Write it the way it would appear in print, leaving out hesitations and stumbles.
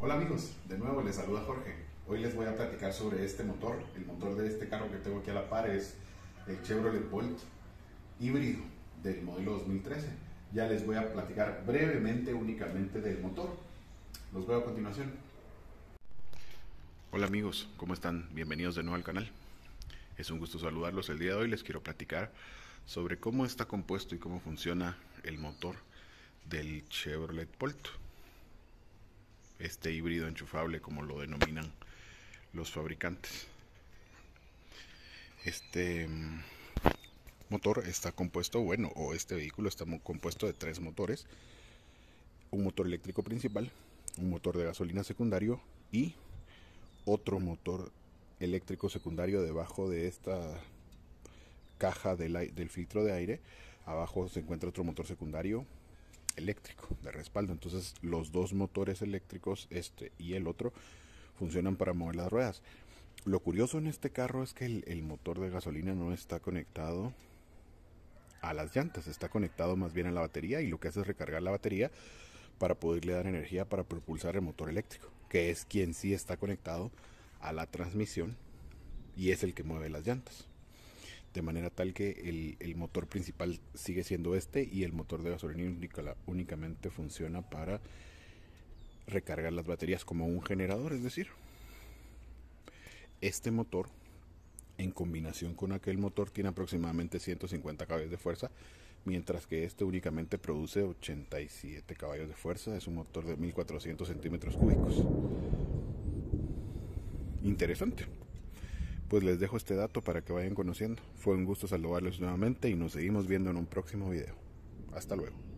Hola amigos, de nuevo les saluda Jorge. Hoy les voy a platicar sobre este motor. El motor de este carro que tengo aquí a la par es el Chevrolet Bolt híbrido del modelo 2013. Ya les voy a platicar brevemente únicamente del motor. Los veo a continuación. Hola amigos, ¿cómo están? Bienvenidos de nuevo al canal. Es un gusto saludarlos. El día de hoy les quiero platicar sobre cómo está compuesto y cómo funciona el motor del Chevrolet Bolt. Este híbrido enchufable, como lo denominan los fabricantes. Este motor está compuesto, este vehículo está compuesto de tres motores: un motor eléctrico principal, un motor de gasolina secundario y otro motor eléctrico secundario debajo de esta caja del filtro de aire. Abajo se encuentra otro motor secundario eléctrico de respaldo. Entonces los dos motores eléctricos, este y el otro, funcionan para mover las ruedas. Lo curioso en este carro es que el motor de gasolina no está conectado a las llantas, está conectado más bien a la batería, y lo que hace es recargar la batería para poderle dar energía para propulsar el motor eléctrico, que es quien sí está conectado a la transmisión y es el que mueve las llantas. De manera tal que el motor principal sigue siendo este, y el motor de gasolina únicamente funciona para recargar las baterías como un generador. Es decir, este motor, en combinación con aquel motor, tiene aproximadamente 150 caballos de fuerza, mientras que este únicamente produce 87 caballos de fuerza. Es un motor de 1400 centímetros cúbicos. Interesante. Pues les dejo este dato para que vayan conociendo. Fue un gusto saludarles nuevamente y nos seguimos viendo en un próximo video. Hasta luego.